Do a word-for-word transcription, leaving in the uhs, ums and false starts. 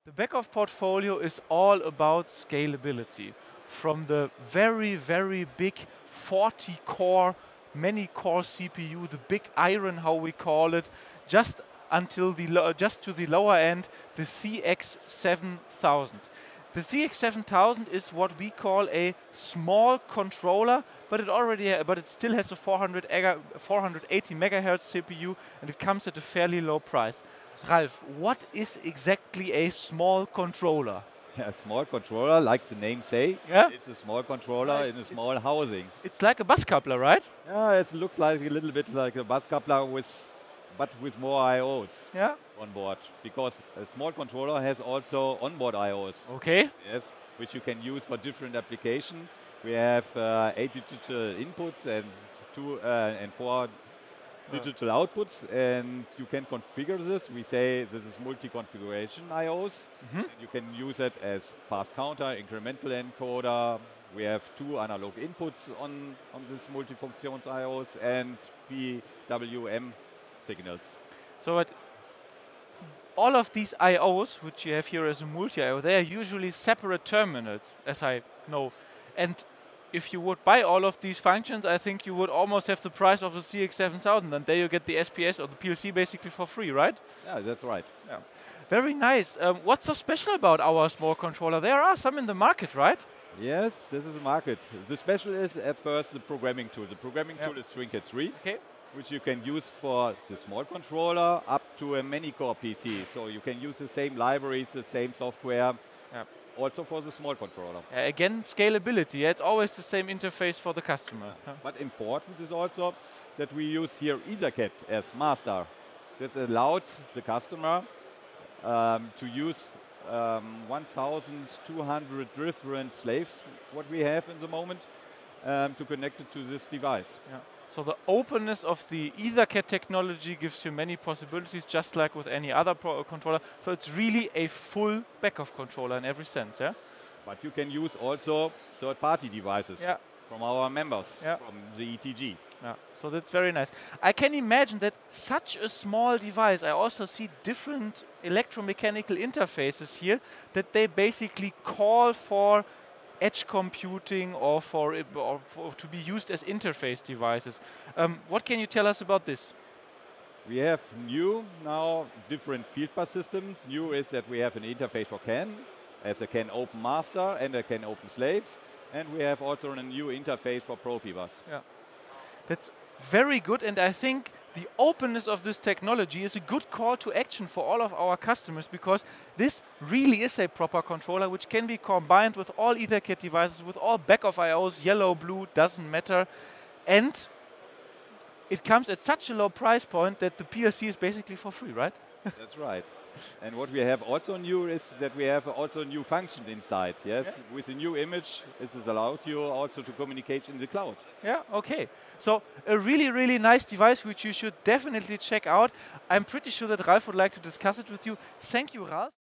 The Beckhoff portfolio is all about scalability. From the very, very big forty core, many core C P U, the big iron, how we call it, just until the lo just to the lower end, the C X seven thousand. The C X seven thousand is what we call a small controller, but it already, ha but it still has a four hundred eighty megahertz C P U, and it comes at a fairly low price. Ralf, what is exactly a small controller? Yeah, a small controller, like the name say, yeah? it's a small controller yeah, in a small housing. It's like a bus coupler, right? Yeah, it looks like a little bit like a bus coupler, with, but with more I Os yeah? on board. Because a small controller has also onboard I Os. Okay. Yes, which you can use for different applications. We have uh, eight digital inputs and two uh, and four digital outputs, and you can configure this. We say this is multi-configuration I Os. Mm-hmm. You can use it as fast counter, incremental encoder. We have two analog inputs on, on this multifunctions I Os and P W M signals. So it, all of these I Os, which you have here as a multi-I O, they are usually separate terminals, as I know. And if you would buy all of these functions, I think you would almost have the price of the C X seven thousand, and there you get the S P S or the P L C basically for free, right? Yeah, that's right. Yeah. Very nice. Um, what's so special about our small controller? There are some in the market, right? Yes, this is the market. The special is at first the programming tool. The programming yeah. tool is TwinCAT three, okay. which you can use for the small controller up to a mini-core P C. So you can use the same libraries, the same software. Yeah. Also for the small controller. Uh, again, scalability. Yeah, it's always the same interface for the customer. Yeah. But important is also that we use here EtherCAT as master. That allowed the customer um, to use um, one thousand two hundred different slaves, what we have in the moment, um, to connect it to this device. Yeah. So the openness of the EtherCAT technology gives you many possibilities, just like with any other pro controller. So it's really a full Beckhoff controller in every sense, yeah? But you can use also third-party devices yeah. from our members, yeah. from the E T G. Yeah. So that's very nice. I can imagine that such a small device, I also see different electromechanical interfaces here, that they basically call for edge computing or for, it, or for to be used as interface devices. Um, what can you tell us about this? We have new now different field bus systems. New is that we have an interface for C A N, as a C A N open master and a C A N open slave, and we have also a new interface for Profibus. Yeah, that's very good, and I think the openness of this technology is a good call to action for all of our customers, because this really is a proper controller which can be combined with all EtherCAT devices, with all Beckhoff I Os, yellow, blue, doesn't matter. And it comes at such a low price point that the P L C is basically for free, right? That's right. And what we have also new is that we have also new function inside. Yes, yeah. With a new image, this is allowed you also to communicate in the cloud. Yeah, okay. So a really, really nice device which you should definitely check out. I'm pretty sure that Ralf would like to discuss it with you. Thank you, Ralf.